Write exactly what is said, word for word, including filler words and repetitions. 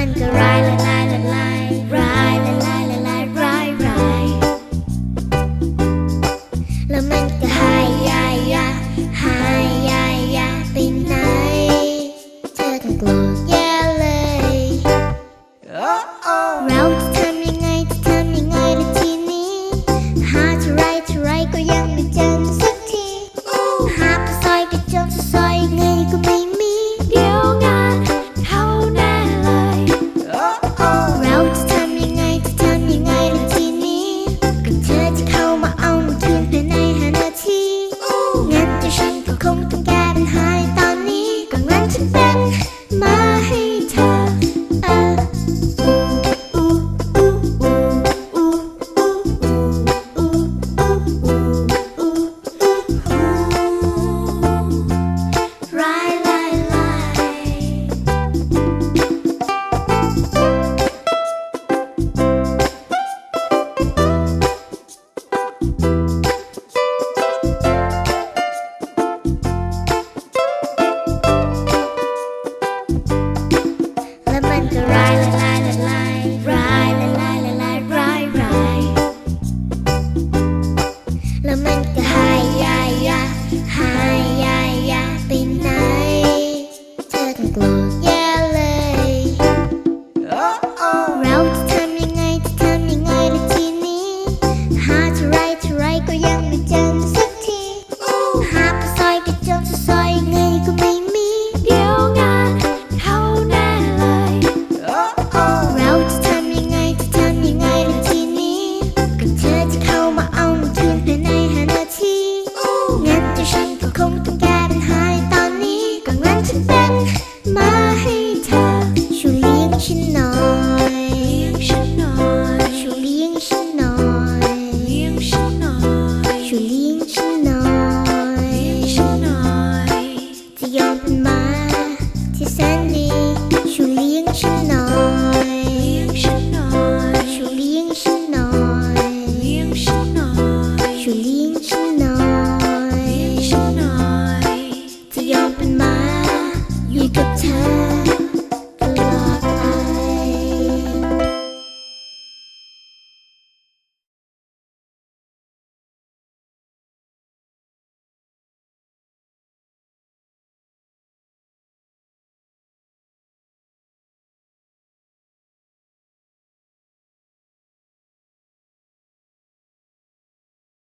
มันก็ร้ายละลายละลายร้ายละลายละลายร้ายร้ายแล้วมันก็หายยายยาหายยายยาไปไหนเธอต้องกลัวแย่เลยเราจะทำยังไงจะทำยังไงล่ะทีนี้หาเท่าไรเท่าไรก็ยังไม่เจอสักทีหาไปซอยไปจนซอยไงก็ไม่มีเดี๋ยวงานเข้าแน่เลยเราจะทำยังไงจะทำยังไงล่ะทีนี้ก็เธอจะเข้ามาเอามาคืนภายในห้านาทีงั้นเดี๋ยวฉันก็คงต้องแก้ปัญหาตอนนี้ก็งั้นฉันเป็นมาให้เธอมันก็ร้ายละลายละลายร้ายละลายละลายร้ายร้ายแล้วมันก็หายยายยาหายยายยาไปไหนเธอต้องกลัวแย่เลยเราจะทำยังไงจะทำยังไงล่ะทีนี้หาเท่าไรเท่าไรก็ยังไม่เจอสักทีหาไปซอยไปจนซอยไงก็ไม่มีเดี๋ยวงานเข้าแน่เลยเราจะทำยังไงจะทำยังไงล่ะทีนี้ก็เธอจะเข้ามาเอามาคืนภายในห้านาทีงั้นเดี๋ยวฉันก็คงต้องแก้